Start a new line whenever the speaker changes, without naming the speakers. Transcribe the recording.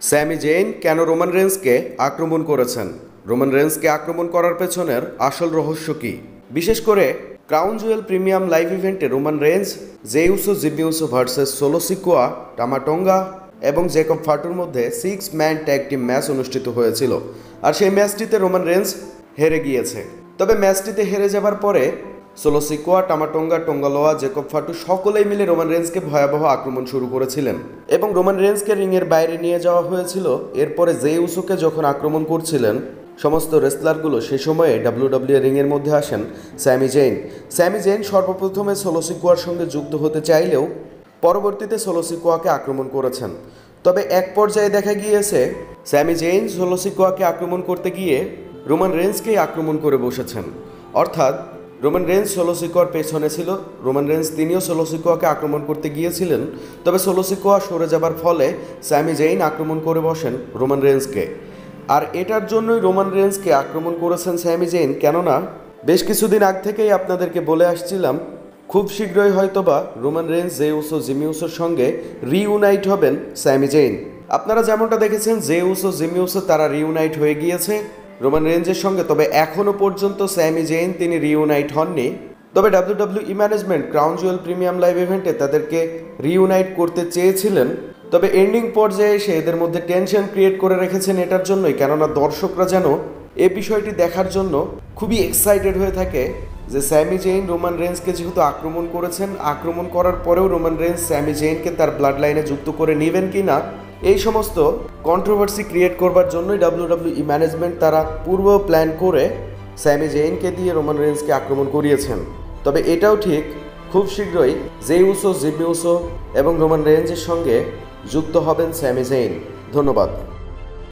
স্যামি Zain কেন Roman রেন্সকে আক্রমণ করেছেন? রোমান রেন্সকে আক্রমণ করার পেছনের আসল রহস্য কি? বিশেষ করে ক্রাউন জুয়েল প্রিমিয়াম লাইভ ইভেন্টে Roman Reigns, Jey Uso Jimmy Uso versus Solo Sikoa, Tama Tonga এবং জেকব ফাটুর মধ্যে 6 ম্যান ট্যাগ টিম ম্যাচ অনুষ্ঠিত হয়েছিল। আর সেই ম্যাচটিতে রোমান রেন্স হেরে গিয়েছে। তবে ম্যাচটিতে হেরে যাবার পরে Solo Sikoa, Tama Tonga, Tonga Loa, Jacob Fatu সকলেই মিলে রোমান রেন্সকে ভয়াবহ আক্রমণ শুরু করেছিলেন এবং রোমান রেন্সকে রিংয়ের বাইরে নিয়ে যাওয়া হয়েছিল। এরপরে জেই উসোকে যখন আক্রমণ করছিলেন সমস্ত রেসলারগুলো, সে সময়ে ডাব্লিউডাব্লিউ রিংয়ের মধ্যে আসেন স্যামি জেইন। স্যামি জেইন সর্বপ্রথমে সোলো সিকোয়ার সঙ্গে যুক্ত হতে চাইলেও পরবর্তীতে সোলো সিকোয়াকে আক্রমণ করেছেন। তবে এক পর্যায়ে দেখা গিয়েছে স্যামি জেইন সোলো সিকোয়াকে আক্রমণ করতে গিয়ে রোমান রেন্সকেই আক্রমণ করে বসেছেন। অর্থাৎ রোমান রেন্স সোলো সিকোয়ার পেছনে ছিল, রোমান রেন্স তিনিও সোলো সিকোয়াকে আক্রমণ করতে গিয়েছিলেন। তবে সোলো সিকোয়া সরে যাবার ফলে স্যামি জেইন আক্রমণ করে বসেন রোমান রেন্সকে। আর এটার জন্যই রোমান রেন্সকে আক্রমণ করেছেন স্যামি জেইন, কেননা বেশ কিছুদিন আগ থেকেই আপনাদেরকে বলে আসছিলাম খুব শীঘ্রই হয়তোবা Roman Reigns, Jey Uso, Jimmy উসোর সঙ্গে রিইউনাইট হবেন স্যামি জেইন। আপনারা যেমনটা দেখেছেন জেই উসো, জিমি উসো তারা রিইউনাইট হয়ে গিয়েছে রোমান রেন্সের সঙ্গে। তবে এখনও পর্যন্ত স্যামি জেইন তিনি রিইউনাইট হননি। তবে WWE management crown jewel premium live ইভেন্টে তাদেরকে রিইউনাইট করতে চেয়েছিলেন। তবে এন্ডিং পর্যায়ে এসে এদের মধ্যে টেনশন ক্রিয়েট করে রেখেছেন এটার জন্যই, কেননা দর্শকরা যেন এই বিষয়টি দেখার জন্য খুবই এক্সাইটেড হয়ে থাকে যে স্যামি জেইন রোমান রেন্সকে যেহেতু আক্রমণ করেছেন, আক্রমণ করার পরেও রোমান রেন্স স্যামি জেইনকে তার ব্লাড লাইনে যুক্ত করে নেবেন কি না, এই সমস্ত কন্ট্রোভার্সি ক্রিয়েট করবার জন্যই ডাব্লিউডাব্লিউই ম্যানেজমেন্ট তারা পূর্ব প্ল্যান করে স্যামি জেইনকে দিয়ে রোমান রেন্সকে আক্রমণ করিয়েছেন। তবে এটাও ঠিক খুব শীঘ্রই জেই উসো, জিমি উসো এবং রোমান রেন্সের সঙ্গে যুক্ত হবেন স্যামি জেইন। ধন্যবাদ।